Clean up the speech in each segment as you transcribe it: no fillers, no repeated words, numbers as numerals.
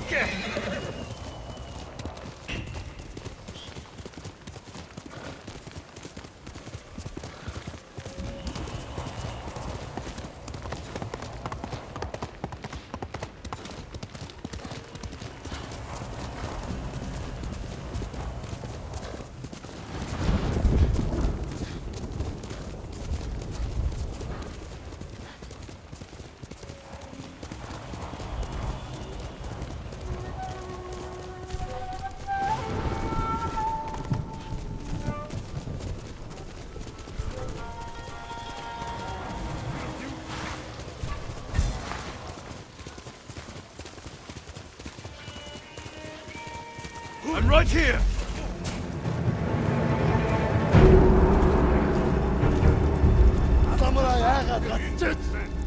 I'm right here! Samurai haga gatsit!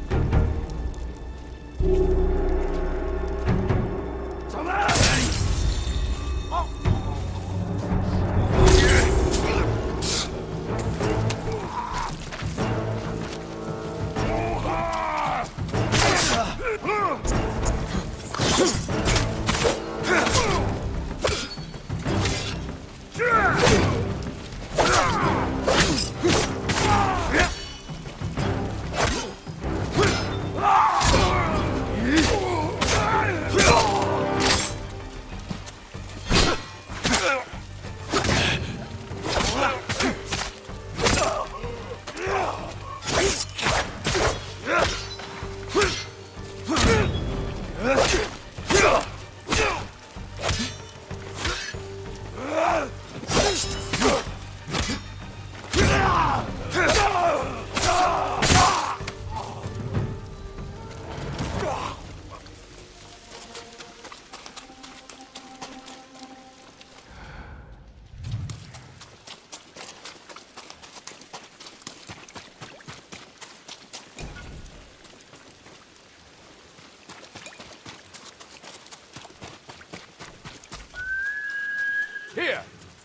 Here!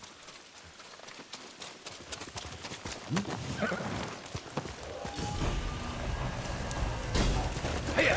Here!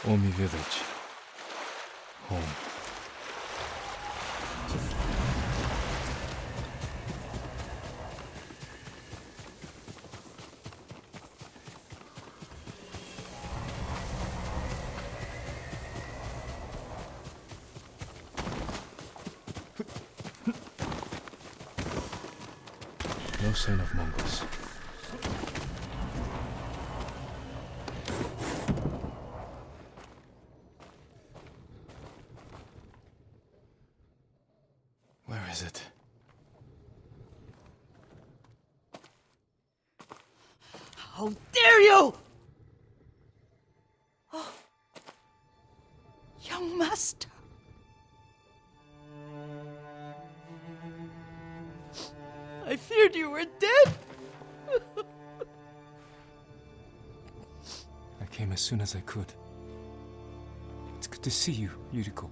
Omi village. Home. No sign of Mongols. Where is it? How dare you! Oh, young master. I feared you were dead. I came as soon as I could. It's good to see you, Yuriko.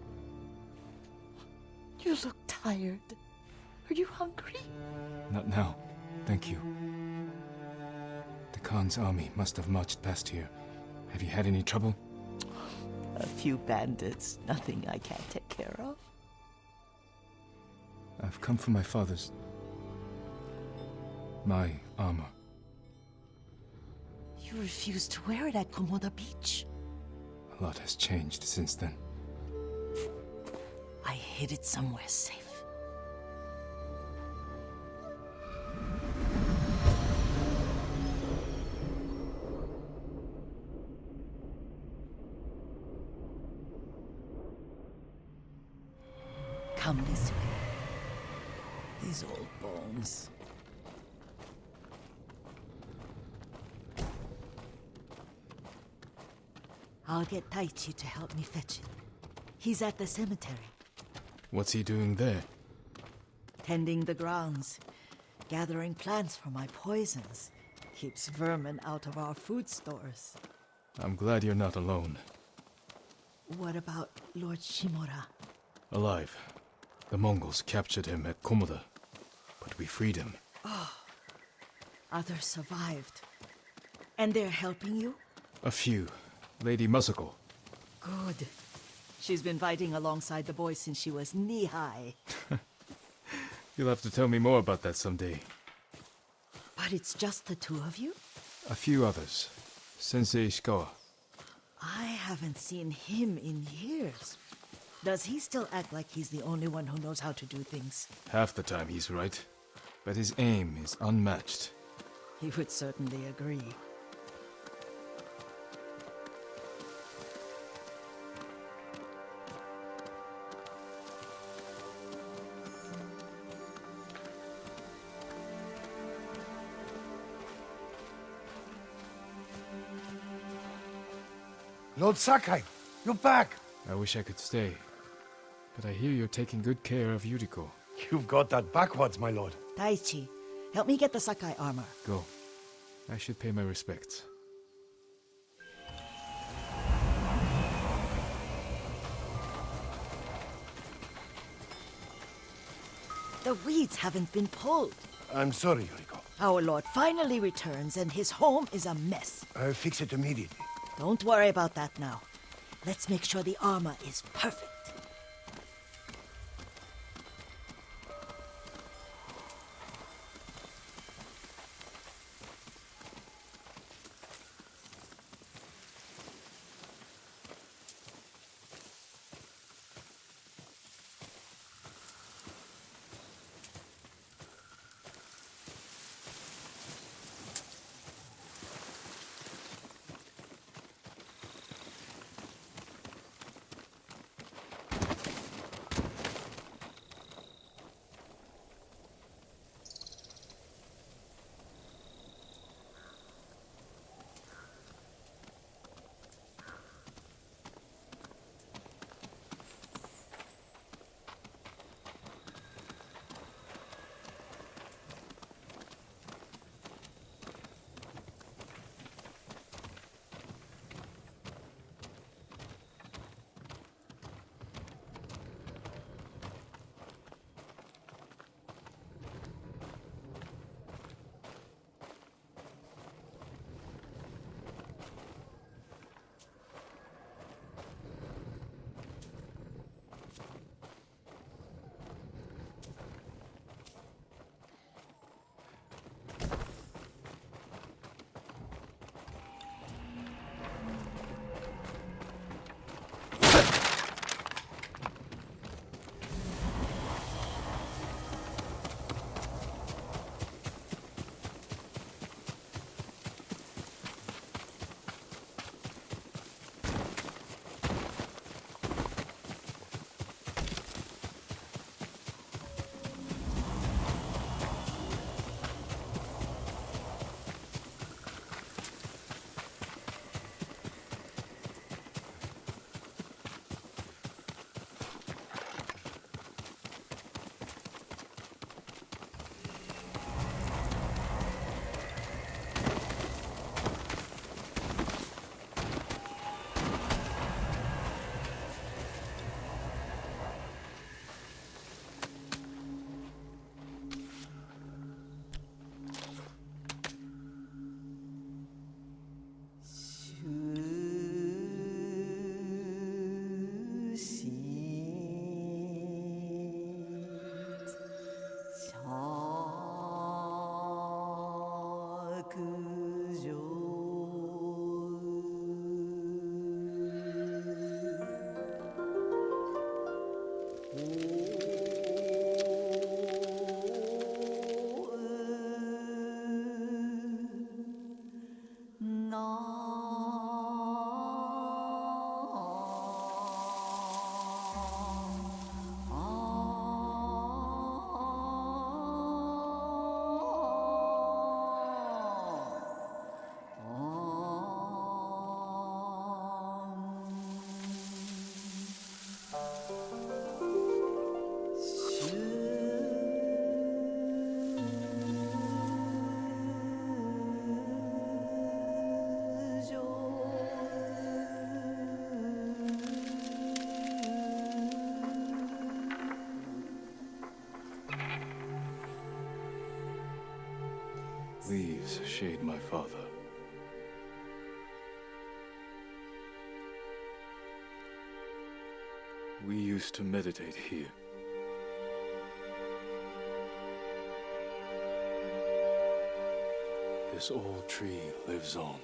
You look tired. Are you hungry? Not now. Thank you. The Khan's army must have marched past here. Have you had any trouble? A few bandits. Nothing I can't take care of. I've come for my father's... my armor. You refused to wear it at Komoda Beach. A lot has changed since then. I hid it somewhere safe. Come this way. These old bones. I'll get Taichi to help me fetch it. He's at the cemetery. What's he doing there? Tending the grounds. Gathering plants for my poisons. Keeps vermin out of our food stores. I'm glad you're not alone. What about Lord Shimura? Alive. The Mongols captured him at Komoda, but we freed him. Others survived. And they're helping you? A few. Lady Masako. Good. She's been fighting alongside the boys since she was knee-high. You'll have to tell me more about that someday. But it's just the two of you? A few others. Sensei Ishikawa. I haven't seen him in years. Does he still act like he's the only one who knows how to do things? Half the time he's right, but his aim is unmatched. He would certainly agree. Lord Sakai, you're back. I wish I could stay, but I hear you're taking good care of Yuriko. You've got that backwards, my lord. Taichi, help me get the Sakai armor. Go. I should pay my respects. The weeds haven't been pulled. I'm sorry, Yuriko. Our lord finally returns and his home is a mess. I'll fix it immediately. Don't worry about that now. Let's make sure the armor is perfect. is Shade, my father. We used to meditate here. This old tree lives on.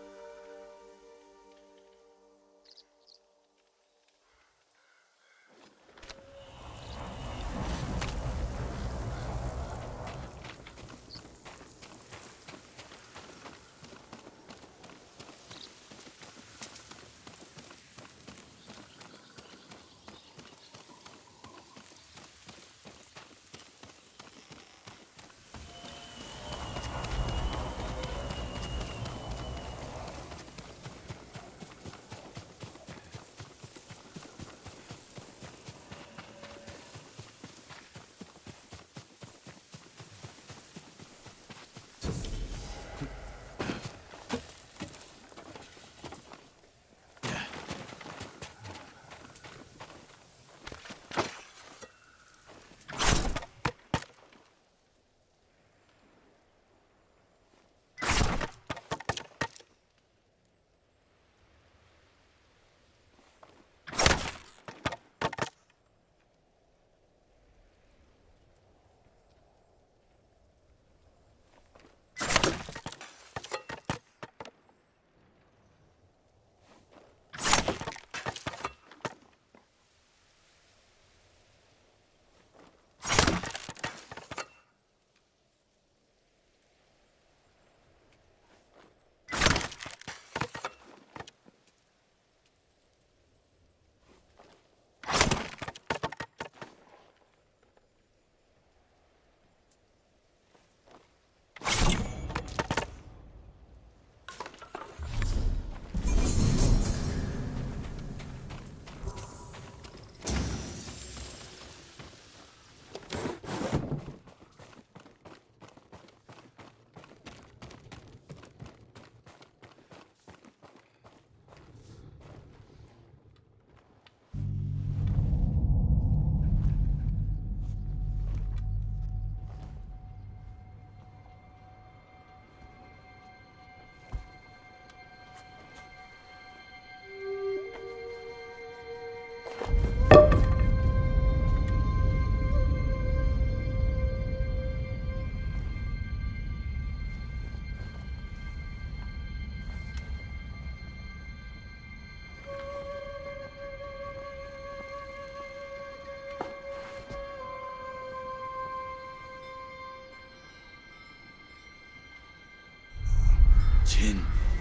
Jin,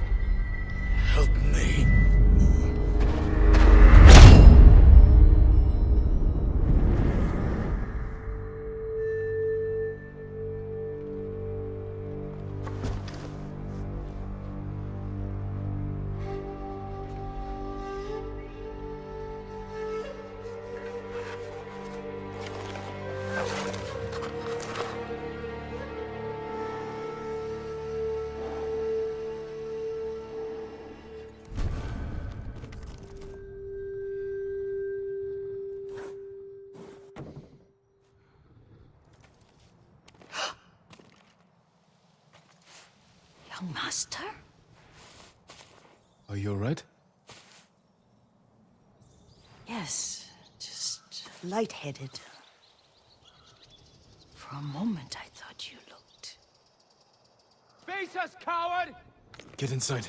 help me. Young master? Are you alright? Yes, just lightheaded. For a moment, I thought you looked... Face us, coward! Get inside.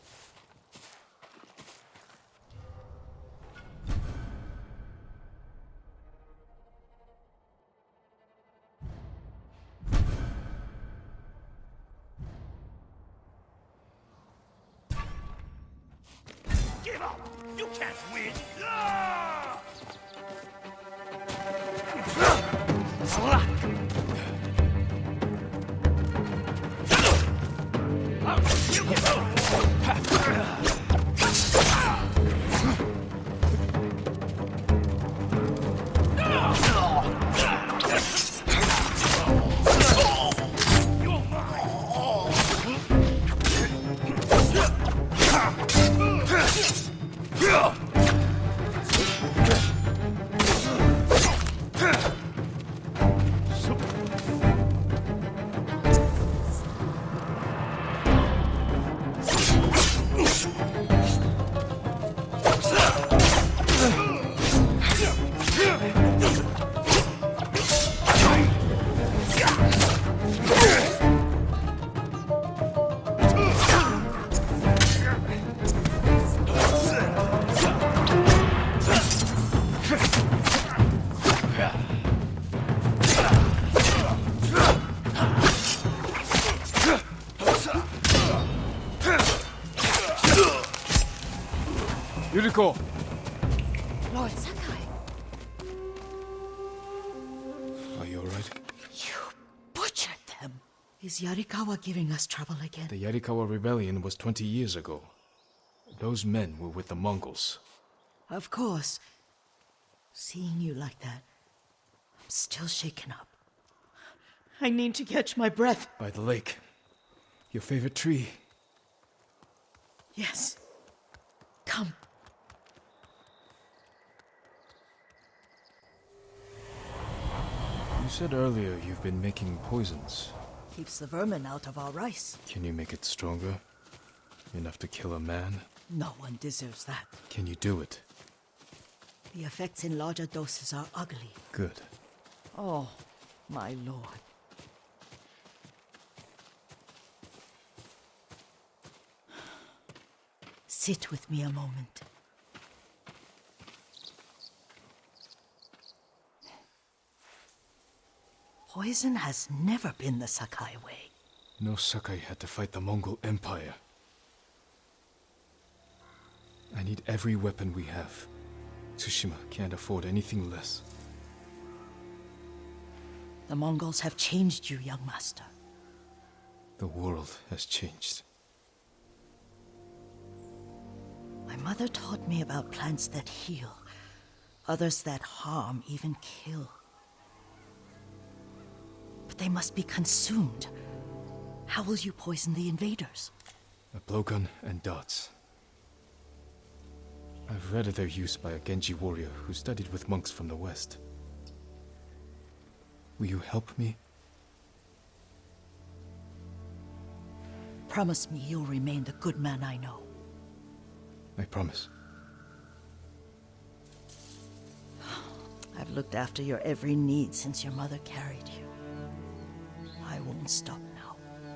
Give up! You can't win! Ah! Yuriko! Lord Sakai, Are you alright? you butchered them. Is Yarikawa giving us trouble again? The Yarikawa rebellion was 20 years ago. Those men were with the Mongols. Of course. Seeing you like that, I'm still shaken up. I need to catch my breath. By the lake. Your favorite tree. Yes. Come. You said earlier you've been making poisons. Keeps the vermin out of our rice. Can you make it stronger? Enough to kill a man? No one deserves that. Can you do it? The effects in larger doses are ugly. Good. Oh, my lord. Sit with me a moment. Poison has never been the Sakai way. No Sakai had to fight the Mongol Empire. I need every weapon we have. Tsushima can't afford anything less. The Mongols have changed you, young master. The world has changed. My mother taught me about plants that heal, others that harm, even kill. But they must be consumed. How will you poison the invaders? A blowgun and darts. I've read of their use by a Genji warrior who studied with monks from the west. Will you help me? Promise me you'll remain the good man I know. I promise. I've looked after your every need since your mother carried you. I won't stop now.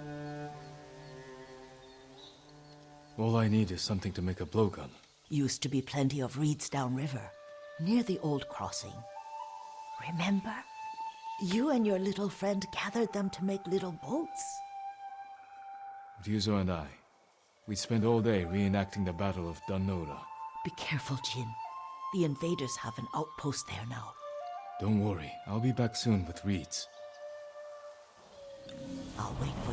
All I need is something to make a blowgun. Used to be plenty of reeds downriver, near the old crossing. Remember? You and your little friend gathered them to make little boats. Ryuzo and I, we spent all day reenacting the Battle of Danora. Be careful, Jin. The invaders have an outpost there now. Don't worry, I'll be back soon with reeds. I'll wait for